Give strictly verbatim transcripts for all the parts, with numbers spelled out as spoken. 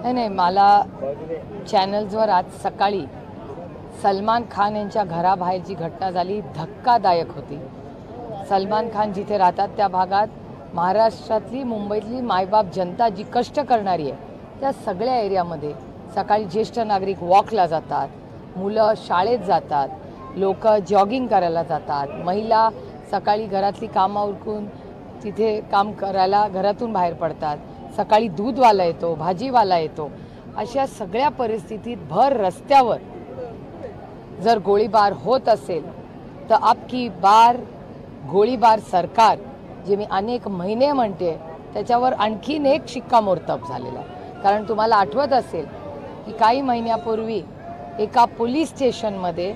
नाही नाही मला चॅनल्सवर आज सकाळी सलमान खान यांच्या घराबाहेरची घटना झाली, धक्कादायक होती। सलमान खान जिथे राहतात त्या भागात महाराष्ट्रातली मुंबईतली मायबाप जनता जी कष्ट करणारी आहे त्या सगळ्या एरियामध्ये सकाळी ज्येष्ठ नागरिक वॉकला जातात, मुलं शाळेत जातात, लोक जॉगिंग करायला जातात, महिला सकाळी घरातली कामं उरकून तिथे काम करायला घरातून बाहेर पडतात, सकाळी दूधवाला येतो, भाजीवाला येतो। अशा सगळ्या परिस्थितीत भर रस्त्यावर जर गोळीबार होत असेल तर आपकी बार गोळीबार सरकार जे मी अनेक महिने म्हणते त्याच्यावर आणखीन एक शिक्कामोर्तब झालेला आहे। कारण तुम्हाला आठवत असेल की काही महिन्यापूर्वी एका पोलीस स्टेशनमध्ये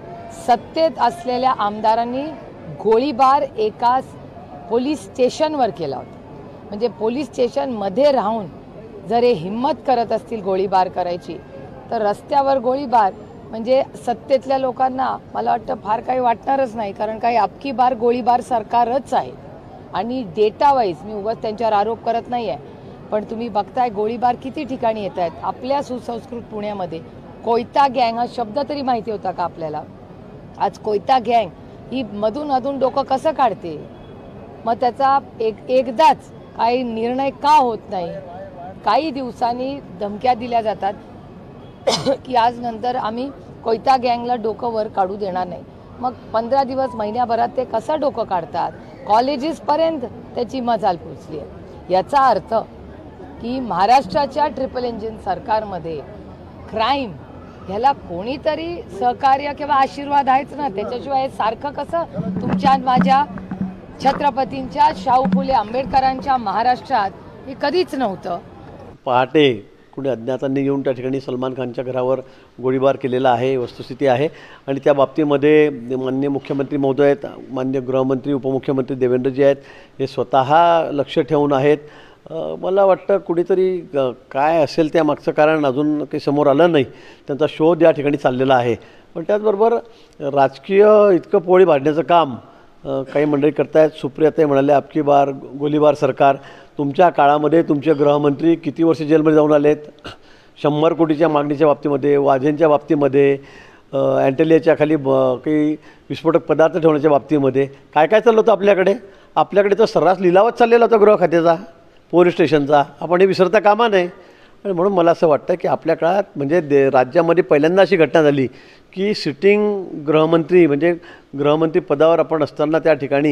सत्तेत असलेल्या आमदारांनी गोळीबार एका पोलीस स्टेशनवर केला होता। म्हणजे पोलीस स्टेशनमध्ये राहून जर हे हिम्मत करत असतील गोळीबार करायची तर रस्त्यावर गोळीबार म्हणजे सत्तेतल्या लोकांना मला वाटतं फार काही वाटणारच नाही, कारण काही अबकी बार गोळीबार सरकारच आहे। आणि डेटा वाईज मी उगाच त्यांच्यावर आरोप करत नाही आहे, पण तुम्ही बघताय गोळीबार किती ठिकाणी येत आहेत। आपल्या सुसंस्कृत पुण्यामध्ये कोयता गँग हा शब्द तरी माहिती होता का आपल्याला? आज कोयता गँग ही मधून अधून डोकं कसं काढते, मग त्याचा एक एकदाच काही निर्णय का होत नाही? काही दिवसांनी धमक्या दिल्या जातात की आज नंतर आम्ही कोयता गँगला डोकं वर काढू देणार नाही। मग पंधरा दिवस महिन्याभरात ते कसं डोकं काढतात? कॉलेजेसपर्यंत त्याची मजाल पोचली आहे। याचा अर्थ की महाराष्ट्राच्या ट्रिपल इंजिन सरकारमध्ये क्राईम ह्याला कोणीतरी सहकार्य किंवा आशीर्वाद आहेच ना, त्याच्याशिवाय सारखं कसं तुमच्या माझ्या छत्रपतींच्या शाहू फुले आंबेडकरांच्या महाराष्ट्रात हे कधीच नव्हतं। पहाटे कुणी अज्ञातांनी येऊन त्या ठिकाणी सलमान खानच्या घरावर गोळीबार केलेला आहे, वस्तुस्थिती आहे। आणि त्या बाबतीमध्ये माननीय मुख्यमंत्री महोदय आहेत, माननीय गृहमंत्री उपमुख्यमंत्री देवेंद्रजी आहेत, हे स्वतः लक्ष ठेवून आहेत। मला वाटतं कुणीतरी काय असेल त्या मागचं कारण अजून काही समोर आलं नाही, त्यांचा शोध या ठिकाणी चाललेला आहे। पण त्याचबरोबर राजकीय इतकं पोळी भाजण्याचं काम काही मंडळी करतायत। सुप्रियाताई म्हणाले अबकी बार गोळीबार सरकार। तुमच्या काळामध्ये तुमचे गृहमंत्री किती वर्ष जेलमध्ये जाऊन आलेत? शंभर कोटीच्या मागणीच्या बाबतीमध्ये, वाजेंच्या बाबतीमध्ये, अँटेलियाच्या खाली ब काही विस्फोटक पदार्थ ठेवण्याच्या बाबतीमध्ये काय काय चाललं होतं आपल्याकडे? आपल्याकडे तर सर्रास लिलावच चाललेला होता गृह खात्याचा, पोलीस स्टेशनचा। आपण हे विसरता कामा नये। आणि म्हणून मला असं वाटतं की आपल्या काळात म्हणजे दे राज्यामध्ये पहिल्यांदा अशी घटना झाली की सिटिंग गृहमंत्री म्हणजे गृहमंत्री पदावर आपण असताना त्या ठिकाणी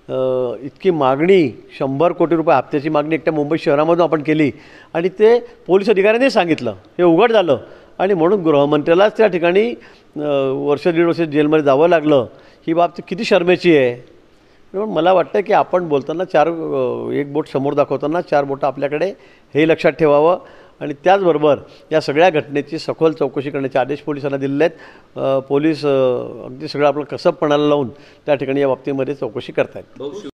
इतकी मागणी शंभर कोटी रुपये हप्त्याची मागणी एकट्या मुंबई शहरामधून आपण केली आणि ते पोलीस अधिकाऱ्यांनी सांगितलं, हे उघड झालं। आणि म्हणून गृहमंत्र्यालाच त्या ठिकाणी वर्ष दीड वर्ष जेलमध्ये जावं लागलं। ही बाब किती शर्मेची आहे। म्हणून मला वाटतं की आपण बोलताना चार एक बोट समोर दाखवताना चार बोटं आपल्याकडे हे लक्षात ठेवावं। आणि त्याचबरोबर या सगळ्या घटनेची सखोल चौकशी करण्याचे आदेश पोलिसांना दिलेले आहेत। पोलीस अगदी सगळं आपलं कसबपणाला लावून त्या ठिकाणी या बाबतीमध्ये चौकशी करतायत।